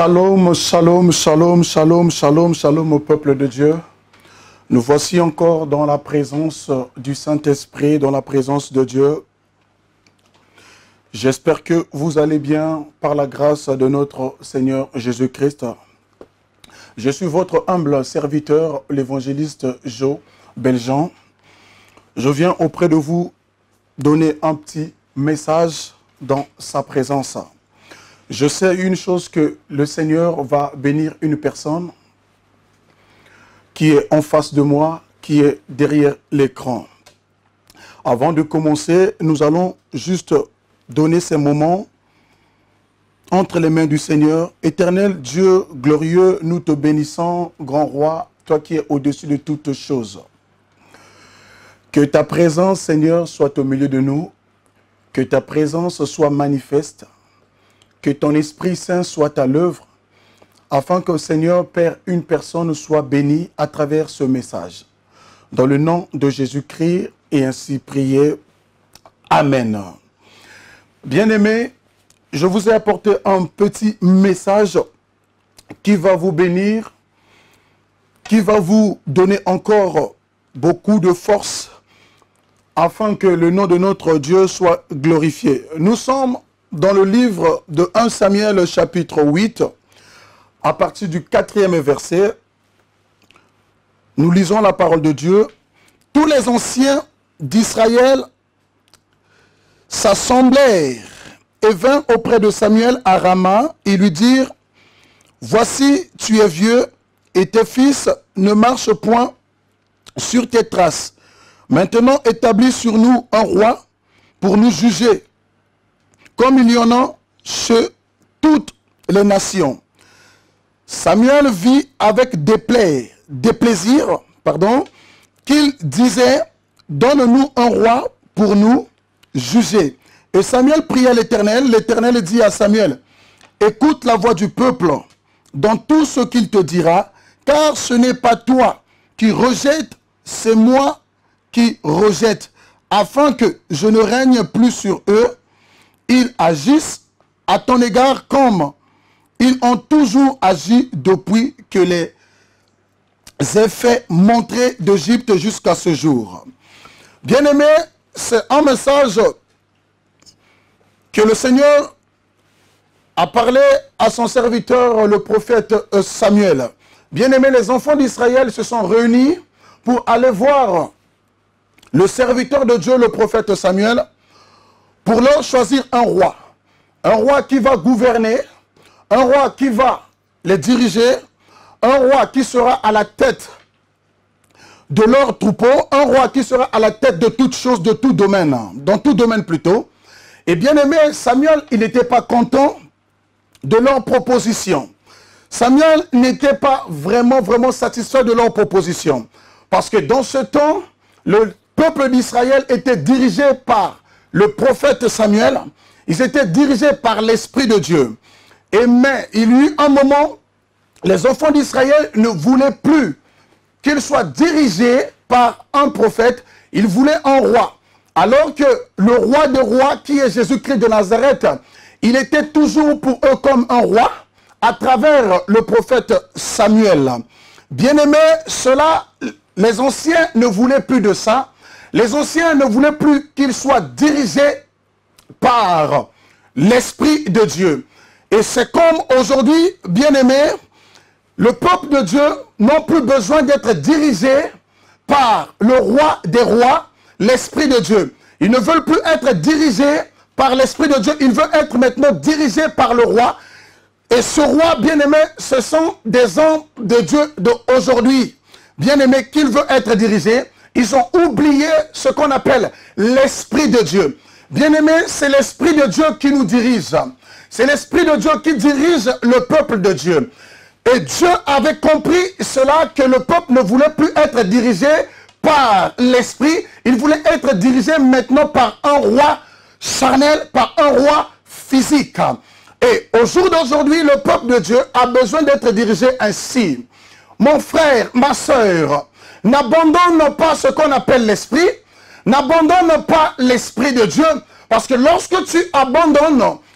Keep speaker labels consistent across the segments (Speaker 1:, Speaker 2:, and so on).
Speaker 1: Shalom, shalom, shalom, shalom, shalom, shalom au peuple de Dieu. Nous voici encore dans la présence du Saint-Esprit, dans la présence de Dieu. J'espère que vous allez bien par la grâce de notre Seigneur Jésus-Christ. Je suis votre humble serviteur, l'évangéliste Joe Beljean. Je viens auprès de vous donner un petit message dans sa présence. Je sais une chose, que le Seigneur va bénir une personne qui est en face de moi, qui est derrière l'écran. Avant de commencer, nous allons juste donner ces moments entre les mains du Seigneur. Éternel Dieu glorieux, nous te bénissons, grand roi, toi qui es au-dessus de toutes choses. Que ta présence, Seigneur, soit au milieu de nous, que ta présence soit manifeste, que ton Esprit Saint soit à l'œuvre, afin que, Seigneur, Père, une personne soit bénie à travers ce message. Dans le nom de Jésus-Christ, et ainsi prié. Amen. Bien-aimés, je vous ai apporté un petit message qui va vous bénir, qui va vous donner encore beaucoup de force, afin que le nom de notre Dieu soit glorifié. Nous sommes dans le livre de 1 Samuel chapitre 8, à partir du 4e verset, nous lisons la parole de Dieu. Tous les anciens d'Israël s'assemblèrent et vinrent auprès de Samuel à Rama et lui dirent: voici, tu es vieux et tes fils ne marchent point sur tes traces. Maintenant, établis sur nous un roi pour nous juger, comme il y en a chez toutes les nations. Samuel vit avec déplaisir, qu'il disait: donne-nous un roi pour nous juger. Et Samuel pria l'Éternel. L'Éternel dit à Samuel: écoute la voix du peuple dans tout ce qu'il te dira, car ce n'est pas toi qui rejettes, c'est moi qui rejette, afin que je ne règne plus sur eux. Ils agissent à ton égard comme ils ont toujours agi depuis que les effets montrés d'Égypte jusqu'à ce jour. Bien-aimés, c'est un message que le Seigneur a parlé à son serviteur, le prophète Samuel. Bien-aimés, les enfants d'Israël se sont réunis pour aller voir le serviteur de Dieu, le prophète Samuel, pour leur choisir un roi qui va gouverner, un roi qui va les diriger, un roi qui sera à la tête de leur troupeau, un roi qui sera à la tête de toutes choses, de tout domaine, dans tout domaine plutôt. Et bien aimé, Samuel, il n'était pas content de leur proposition. Samuel n'était pas vraiment satisfait de leur proposition. Parce que dans ce temps, le peuple d'Israël était dirigé par le prophète Samuel. Ils étaient dirigés par l'Esprit de Dieu. Mais il y eut un moment, les enfants d'Israël ne voulaient plus qu'ils soient dirigés par un prophète. Ils voulaient un roi. Alors que le roi des rois, qui est Jésus-Christ de Nazareth, il était toujours pour eux comme un roi à travers le prophète Samuel. Bien-aimés, cela, les anciens ne voulaient plus de ça. Les anciens ne voulaient plus qu'ils soient dirigés par l'Esprit de Dieu. Et c'est comme aujourd'hui, bien-aimés, le peuple de Dieu n'a plus besoin d'être dirigé par le roi des rois, l'Esprit de Dieu. Ils ne veulent plus être dirigés par l'Esprit de Dieu. Ils veulent être maintenant dirigés par le roi. Et ce roi, bien-aimé, ce sont des hommes de Dieu d'aujourd'hui. Bien-aimés, qu'ils veulent être dirigés. Ils ont oublié ce qu'on appelle l'Esprit de Dieu. Bien-aimés, c'est l'Esprit de Dieu qui nous dirige. C'est l'Esprit de Dieu qui dirige le peuple de Dieu. Et Dieu avait compris cela, que le peuple ne voulait plus être dirigé par l'Esprit. Il voulait être dirigé maintenant par un roi charnel, par un roi physique. Et au jour d'aujourd'hui, le peuple de Dieu a besoin d'être dirigé ainsi. Mon frère, ma soeur, n'abandonne pas ce qu'on appelle l'Esprit. N'abandonne pas l'Esprit de Dieu. Parce que lorsque tu abandonnes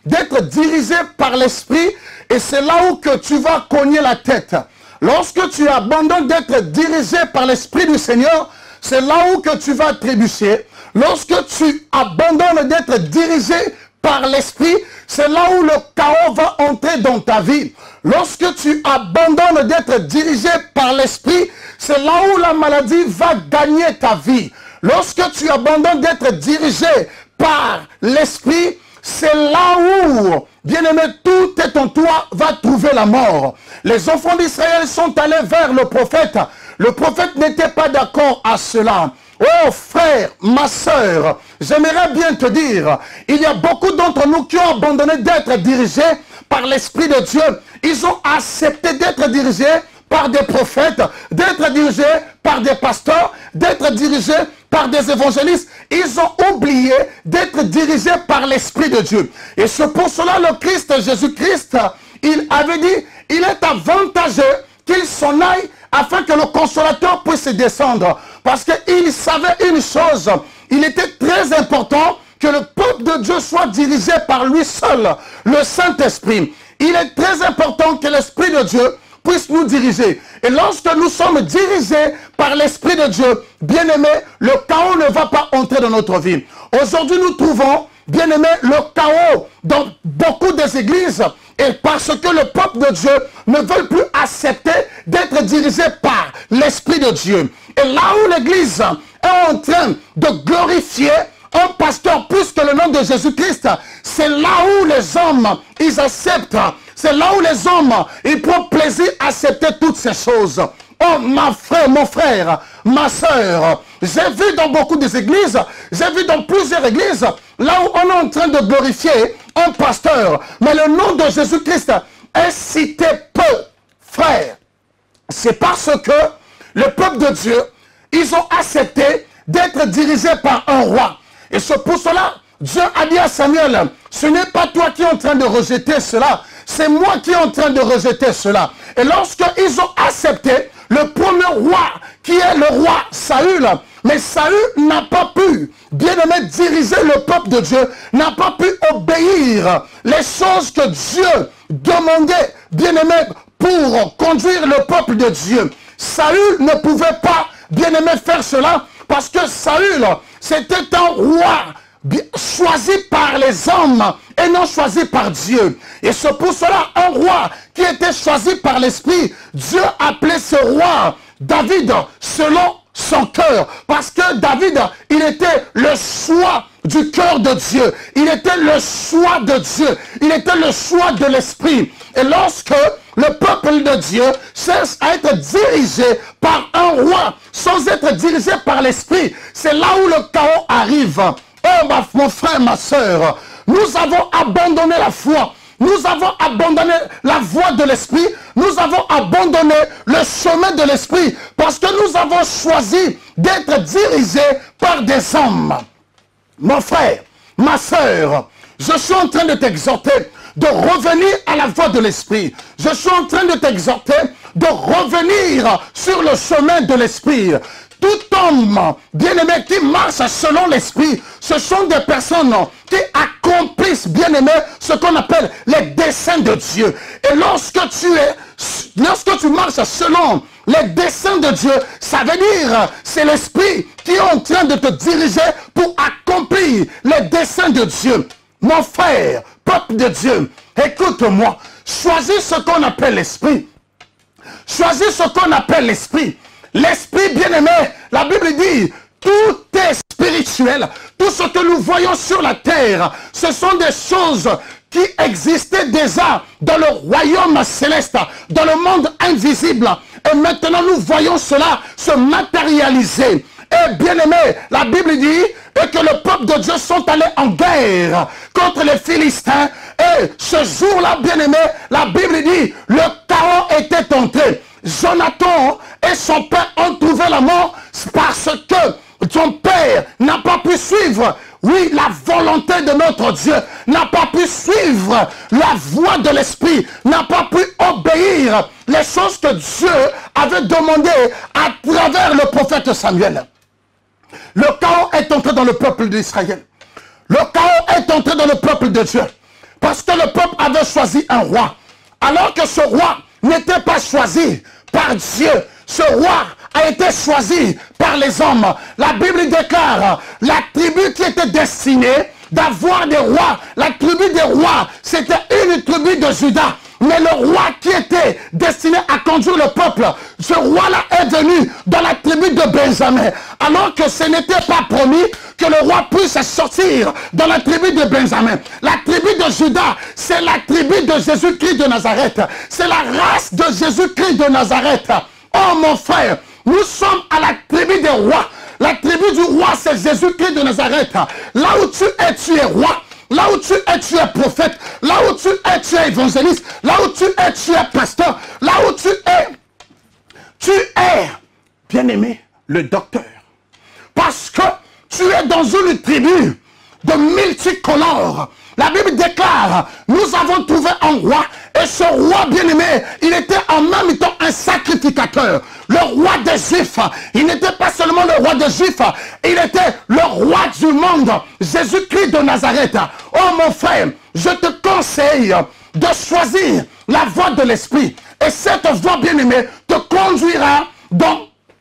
Speaker 1: d'être dirigé par l'esprit, et c'est là où que tu vas cogner la tête. Lorsque tu abandonnes d'être dirigé par l'esprit du Seigneur, c'est là où que tu vas trébucher. Lorsque tu abandonnes d'être dirigé par l'esprit, c'est là où le chaos va entrer dans ta vie. Lorsque tu abandonnes d'être dirigé par l'esprit, c'est là où la maladie va gagner ta vie. Lorsque tu abandonnes d'être dirigé par l'esprit, c'est là où, bien-aimé, tout est en toi va trouver la mort. Les enfants d'Israël sont allés vers le prophète. Le prophète n'était pas d'accord à cela. Oh frère, ma soeur, j'aimerais bien te dire, il y a beaucoup d'entre nous qui ont abandonné d'être dirigés par l'Esprit de Dieu. Ils ont accepté d'être dirigés par des prophètes, d'être dirigés par des pasteurs, d'être dirigés par des évangélistes. Ils ont oublié d'être dirigés par l'Esprit de Dieu. Et c'est pour cela le Christ, Jésus-Christ, il avait dit, il est avantageux qu'il s'en aille afin que le consolateur puisse descendre. Parce qu'il savait une chose, il était très important que le peuple de Dieu soit dirigé par lui seul, le Saint-Esprit. Il est très important que l'Esprit de Dieu puisse nous diriger. Et lorsque nous sommes dirigés par l'Esprit de Dieu, bien-aimé, le chaos ne va pas entrer dans notre vie. Aujourd'hui, nous trouvons, bien-aimé, le chaos dans beaucoup des églises, et parce que le peuple de Dieu ne veut plus accepter d'être dirigé par l'Esprit de Dieu. Et là où l'Église est en train de glorifier un pasteur plus que le nom de Jésus-Christ, c'est là où les hommes, ils acceptent. C'est là où les hommes, ils prennent plaisir à accepter toutes ces choses. Oh, mon frère, ma soeur, j'ai vu dans beaucoup des églises, j'ai vu dans plusieurs églises, là où on est en train de glorifier un pasteur, mais le nom de Jésus-Christ est cité peu. Frère, c'est parce que le peuple de Dieu, ils ont accepté d'être dirigés par un roi. Et c'est pour cela, Dieu a dit à Samuel, ce n'est pas toi qui es en train de rejeter cela, c'est moi qui est en train de rejeter cela. Et lorsqu'ils ont accepté le premier roi, qui est le roi Saül, mais Saül n'a pas pu, bien-aimé, diriger le peuple de Dieu, n'a pas pu obéir les choses que Dieu demandait, bien-aimé, pour conduire le peuple de Dieu. Saül ne pouvait pas, bien-aimé, faire cela, parce que Saül, c'était un roi choisi par les hommes et non choisi par Dieu. Et c'est pour cela un roi qui était choisi par l'Esprit. Dieu appelait ce roi David selon son cœur. Parce que David, il était le choix du cœur de Dieu. Il était le choix de Dieu. Il était le choix de l'Esprit. Et lorsque le peuple de Dieu cherche à être dirigé par un roi sans être dirigé par l'Esprit, c'est là où le chaos arrive. Oh mon frère, ma soeur, nous avons abandonné la foi. Nous avons abandonné la voie de l'Esprit. Nous avons abandonné le chemin de l'Esprit. Parce que nous avons choisi d'être dirigés par des hommes. Mon frère, ma soeur, je suis en train de t'exhorter de revenir à la voie de l'Esprit. Je suis en train de t'exhorter de revenir sur le chemin de l'Esprit. Tout homme, bien-aimé, qui marche selon l'Esprit, ce sont des personnes qui accomplissent, bien-aimé, ce qu'on appelle les desseins de Dieu. Et lorsque tu marches selon les desseins de Dieu, ça veut dire, c'est l'Esprit qui est en train de te diriger pour accomplir les desseins de Dieu. Mon frère, peuple de Dieu, écoute-moi, choisis ce qu'on appelle l'Esprit. Choisis ce qu'on appelle l'Esprit. L'Esprit, bien-aimé, la Bible dit, tout est spirituel. Tout ce que nous voyons sur la terre, ce sont des choses qui existaient déjà dans le royaume céleste, dans le monde invisible. Et maintenant, nous voyons cela se matérialiser. Et bien-aimé, la Bible dit que le peuple de Dieu sont allés en guerre contre les Philistins. Et ce jour-là, bien-aimé, la Bible dit, le chaos était entré. Jonathan et son père ont trouvé la mort parce que son père n'a pas pu suivre, oui, la volonté de notre Dieu, n'a pas pu suivre la voie de l'Esprit, n'a pas pu obéir les choses que Dieu avait demandées à travers le prophète Samuel. Le chaos est entré dans le peuple d'Israël. Le chaos est entré dans le peuple de Dieu. Parce que le peuple avait choisi un roi. Alors que ce roi n'était pas choisi par Dieu. Ce roi a été choisi par les hommes. La Bible déclare la tribu qui était destinée d'avoir des rois. La tribu des rois, c'était une tribu de Juda. Mais le roi qui était destiné à conduire le peuple, ce roi-là est venu dans la tribu de Benjamin. Alors que ce n'était pas promis que le roi puisse sortir dans la tribu de Benjamin. La tribu de Juda, c'est la tribu de Jésus-Christ de Nazareth. C'est la race de Jésus-Christ de Nazareth. Oh mon frère, nous sommes à la tribu des rois. La tribu du roi, c'est Jésus-Christ de Nazareth. Là où tu es roi. Là où tu es prophète. Là où tu es évangéliste. Là où tu es pasteur. Là où tu es, bien-aimé, le docteur. Parce que tu es dans une tribu de multicolores. La Bible déclare, nous avons trouvé un roi, et ce roi bien-aimé, il était en même temps un sacrificateur. Le roi des Juifs, il n'était pas seulement le roi des Juifs, il était le roi du monde, Jésus-Christ de Nazareth. Oh mon frère, je te conseille de choisir la voie de l'Esprit. Et cette voie bien-aimée te conduira dans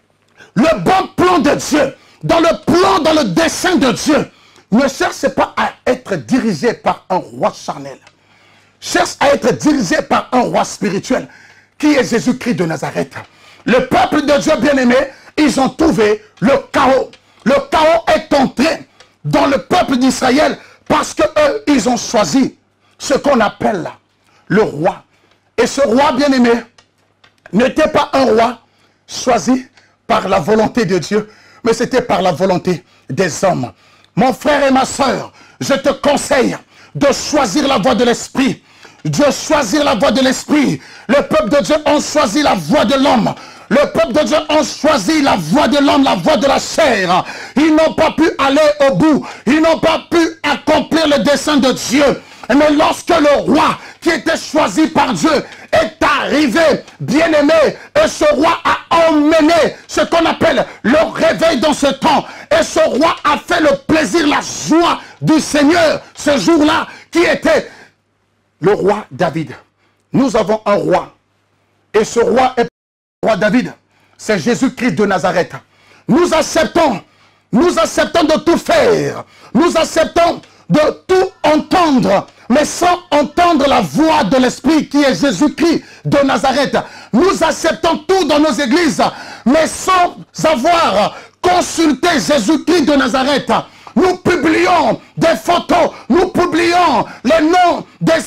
Speaker 1: le bon plan de Dieu, dans le plan, dans le dessein de Dieu. Ne cherche pas à être dirigé par un roi charnel. Cherche à être dirigé par un roi spirituel, qui est Jésus-Christ de Nazareth. Le peuple de Dieu bien-aimé, ils ont trouvé le chaos. Le chaos est entré dans le peuple d'Israël parce qu'eux, ils ont choisi ce qu'on appelle le roi. Et ce roi bien-aimé n'était pas un roi choisi par la volonté de Dieu, mais c'était par la volonté des hommes. Mon frère et ma soeur, je te conseille de choisir la voie de l'esprit. De choisir la voie de l'esprit. Le peuple de Dieu a choisi la voie de l'homme. Le peuple de Dieu a choisi la voie de l'homme, la voie de la chair. Ils n'ont pas pu aller au bout. Ils n'ont pas pu accomplir le dessein de Dieu. Mais lorsque le roi qui était choisi par Dieu est arrivé, bien-aimé, et ce roi a emmené ce qu'on appelle le réveil dans ce temps. Et ce roi a fait le plaisir, la joie du Seigneur ce jour-là, qui était le roi David. Nous avons un roi. Et ce roi est le roi David. C'est Jésus-Christ de Nazareth. Nous acceptons de tout faire. Nous acceptons de tout entendre, mais sans entendre la voix de l'Esprit qui est Jésus-Christ de Nazareth. Nous acceptons tout dans nos églises, mais sans avoir consulté Jésus-Christ de Nazareth. Nous publions des photos, nous publions les noms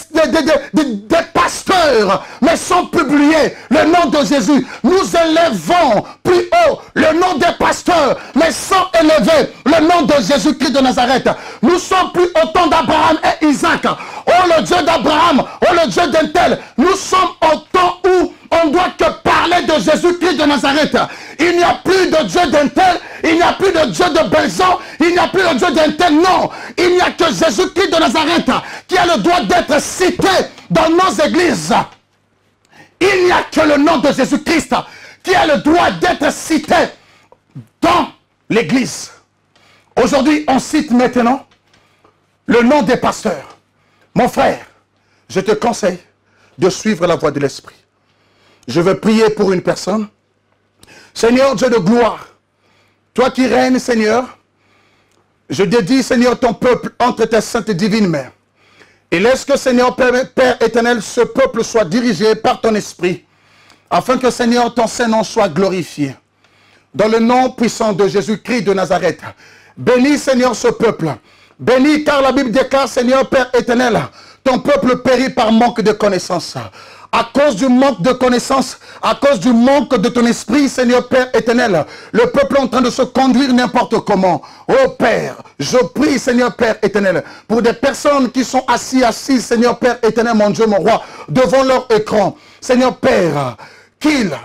Speaker 1: des pasteurs, mais sans publier le nom de Jésus. Nous élevons plus haut le nom des pasteurs, mais sans élever le nom de Jésus-Christ de Nazareth. Nous sommes plus au temps d'Abraham et Isaac. Oh le Dieu d'Abraham, oh le Dieu d'un tel. Nous sommes au temps où on doit que parler de Jésus-Christ de Nazareth. Il n'y a plus de Dieu d'un tel, il n'y a plus de Dieu de Belzon, il n'y a plus de Dieu d'un tel, non. Il n'y a que Jésus-Christ de Nazareth qui a le droit d'être cité dans nos églises. Il n'y a que le nom de Jésus-Christ qui a le droit d'être cité dans l'église. Aujourd'hui, on cite maintenant le nom des pasteurs. Mon frère, je te conseille de suivre la voie de l'Esprit. Je veux prier pour une personne. Seigneur Dieu de gloire, toi qui règnes, Seigneur, je dédie, Seigneur, ton peuple entre tes saintes et divines mains. Et laisse que, Seigneur, Père éternel, ce peuple soit dirigé par ton esprit, afin que, Seigneur, ton Saint-Nom soit glorifié. Dans le nom puissant de Jésus-Christ de Nazareth, bénis, Seigneur, ce peuple. Bénis, car la Bible déclare, Seigneur, Père éternel, ton peuple périt par manque de connaissance. À cause du manque de connaissance, à cause du manque de ton esprit, Seigneur Père éternel, le peuple est en train de se conduire n'importe comment. Oh Père, je prie, Seigneur Père éternel, pour des personnes qui sont assises, Seigneur Père éternel, mon Dieu, mon roi, devant leur écran. Seigneur Père, qu'ils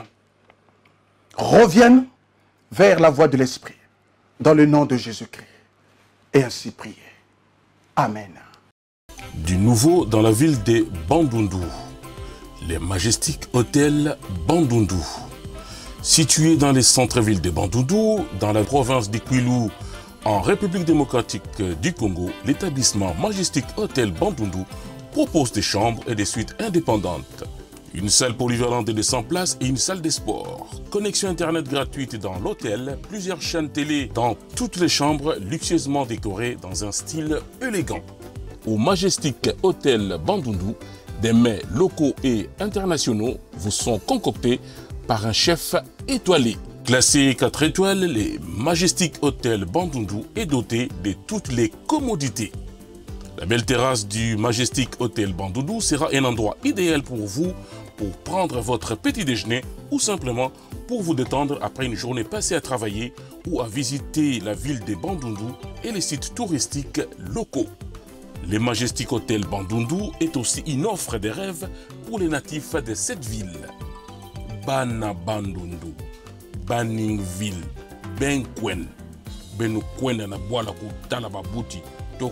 Speaker 1: reviennent vers la voie de l'esprit, dans le nom de Jésus-Christ. Et ainsi prier. Amen.
Speaker 2: Du nouveau dans la ville de Bandundu. Les Majestiques Hôtels Bandundu. Situé dans les centres-villes de Bandundu, dans la province du Kwilu, en République démocratique du Congo, l'établissement Majestic Hotel Bandundu propose des chambres et des suites indépendantes. Une salle polyvalente de 100 places et une salle de sport. Connexion internet gratuite dans l'hôtel, plusieurs chaînes télé dans toutes les chambres luxueusement décorées dans un style élégant. Au Majestic Hotel Bandundu, des mets locaux et internationaux vous sont concoctés par un chef étoilé. Classé 4 étoiles, les Majestic Hotel Bandundu est doté de toutes les commodités. La belle terrasse du Majestic Hotel Bandundu sera un endroit idéal pour vous pour prendre votre petit déjeuner ou simplement pour vous détendre après une journée passée à travailler ou à visiter la ville de Bandundu et les sites touristiques locaux. Le Majestic Hotel Bandundu est aussi une offre de rêve pour les natifs de cette ville. Bana Bandundu, Baningville, Benkwen, Benukwen na boala kutala babuti.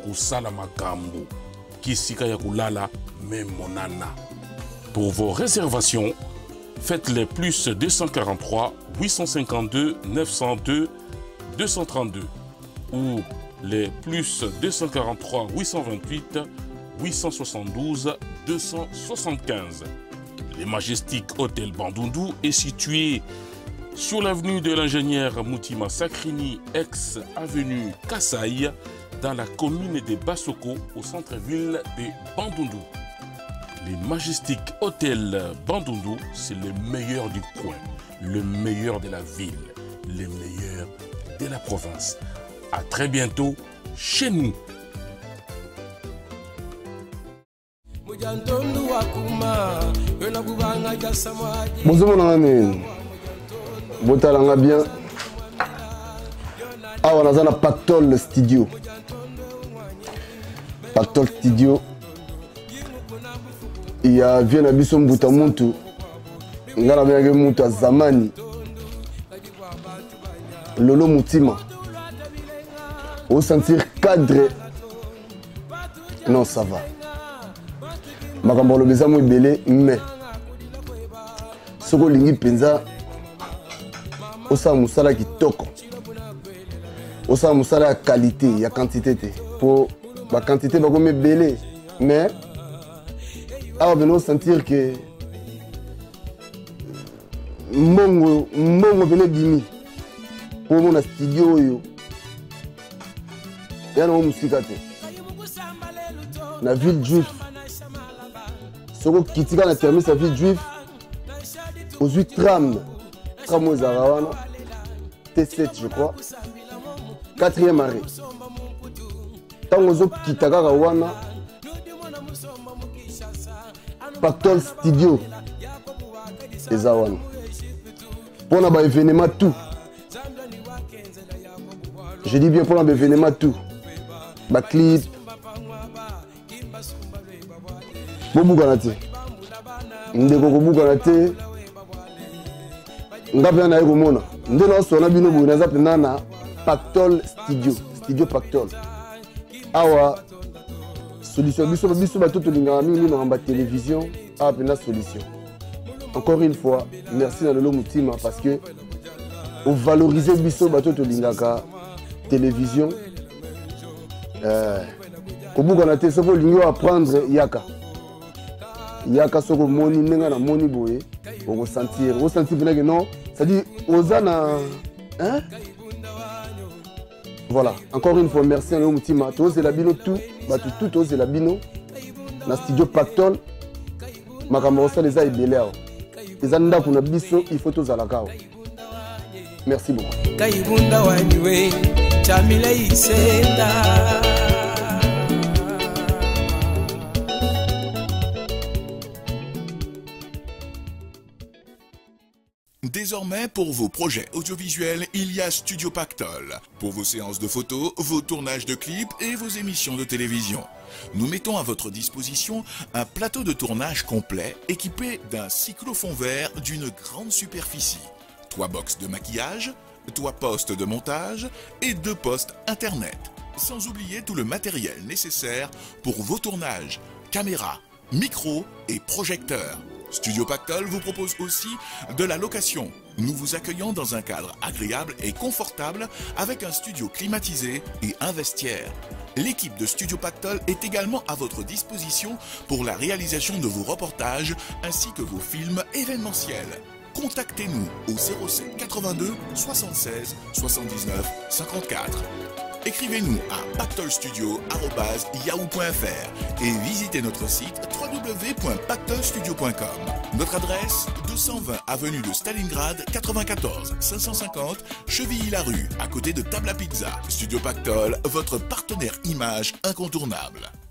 Speaker 2: Pour vos réservations, faites les plus 243 852 902 232 ou les plus 243 828 872 275. Le Majestic Hotel Bandundu est situé sur l'avenue de l'ingénieur Moutima Sakrini, ex-avenue Kassai, dans la commune de Bassoko, au centre-ville de Bandundu. Les Majestic Hotel Bandundu, c'est le meilleur du coin, le meilleur de la ville, le meilleur de la province. À très bientôt chez nous.
Speaker 3: Bonjour mon ami, botalanga bien. Ah, on a un Pactol Studio. Pactol Studio. Il y a Viena Bisson Boutamuntu. Il y a Muta Zamani. Lolo Moutima. Au sentir cadre. Non, ça va. Makambo le bezamu belé, mais. Soko lingi penza. Osa musala qui toko. Osa musala qualité, il y a quantité. Pour la quantité, va comme belé. Mais. Ah, venons sentir que. Mbongo venez dimi. Pour mon studio yo. Il y a un musikate. La ville juive. Soko kitika na termine sa ville juive. Aux 8 trams. Tramo Zarawana. T7, je crois. 4e arrêt. Tant aux autres kitaka wana. Pactol Studio. Et Zawana. Pour un événement tout. Je dis bien pour un événement tout. Ba clip. Bobu Ganate. Ndeko Bobu Ganate. Ngapena na egomona. Ndeno sona bino bu na zapena na Pactol Studio. Studio Pactol. Awa solution biso ba toto lingana mingi na ba télévision a pena solution. Encore une fois, merci à Lolo Moutima parce que vous valorisez biso ba toto lingaka télévision. Kobu Ganate soko lingo apprendre yaka. Yaka soko moni nenga na moni boye. Au sentir que non, c'est-à-dire Ozana, hein? Voilà, encore une fois, merci à Moutima. Tous c'est la bino tout, tout c'est la bino. Na studio Pactol, Makamorosa les a belé. Les anda pour biso, il faut tous à la cao. Merci beaucoup.
Speaker 4: Désormais, pour vos projets audiovisuels, il y a Studio Pactol. Pour vos séances de photos, vos tournages de clips et vos émissions de télévision. Nous mettons à votre disposition un plateau de tournage complet équipé d'un cyclophone vert d'une grande superficie. 3 box de maquillage, 3 postes de montage et 2 postes internet. Sans oublier tout le matériel nécessaire pour vos tournages, caméras, micros et projecteurs. Studio Pactol vous propose aussi de la location. Nous vous accueillons dans un cadre agréable et confortable avec un studio climatisé et un vestiaire. L'équipe de Studio Pactol est également à votre disposition pour la réalisation de vos reportages ainsi que vos films événementiels. Contactez-nous au 07 82 76 79 54. Écrivez-nous à pactolstudio@yahoo.fr et visitez notre site www.pactolstudio.com. Notre adresse 220 avenue de Stalingrad 94 550 Chevilly-la-Rue, à côté de Table à Pizza. Studio Pactol, votre partenaire image incontournable.